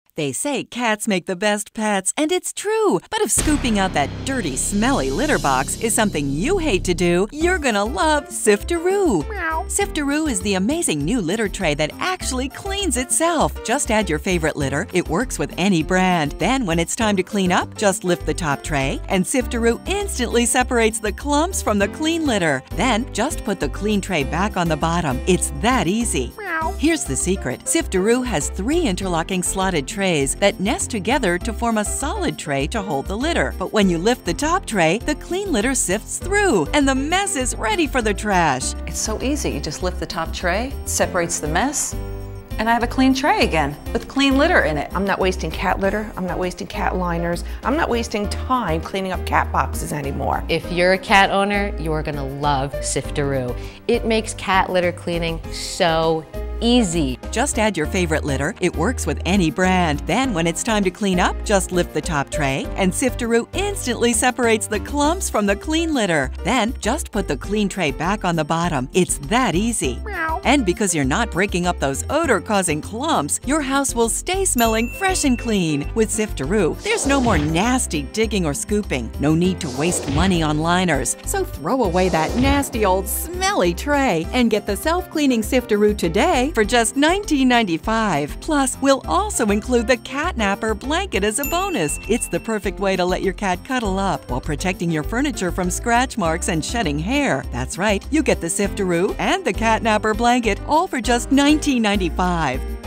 They say cats make the best pets, and it's true. But if scooping out that dirty, smelly litter box is something you hate to do, you're gonna love Siftaroo. Siftaroo is the amazing new litter tray that actually cleans itself. Just add your favorite litter. It works with any brand. Then when it's time to clean up, just lift the top tray, and Siftaroo instantly separates the clumps from the clean litter. Then just put the clean tray back on the bottom. It's that easy. Here's the secret. Siftaroo has 3 interlocking slotted trays that nest together to form a solid tray to hold the litter. But when you lift the top tray, the clean litter sifts through, and the mess is ready for the trash. It's so easy. You just lift the top tray, it separates the mess, and I have a clean tray again with clean litter in it. I'm not wasting cat litter, I'm not wasting cat liners, I'm not wasting time cleaning up cat boxes anymore. If you're a cat owner, you're gonna love Siftaroo. It makes cat litter cleaning so easy. Just add your favorite litter. It works with any brand. Then when it's time to clean up, just lift the top tray, and Siftaroo instantly separates the clumps from the clean litter. Then just put the clean tray back on the bottom. It's that easy. And because you're not breaking up those odor-causing clumps, your house will stay smelling fresh and clean. With Siftaroo, there's no more nasty digging or scooping. No need to waste money on liners. So throw away that nasty old smelly tray and get the self-cleaning Siftaroo today for just $19.95. Plus, we'll also include the Cat Napper blanket as a bonus. It's the perfect way to let your cat cuddle up while protecting your furniture from scratch marks and shedding hair. That's right, you get the Siftaroo and the Cat Napper blanket all for just $19.95.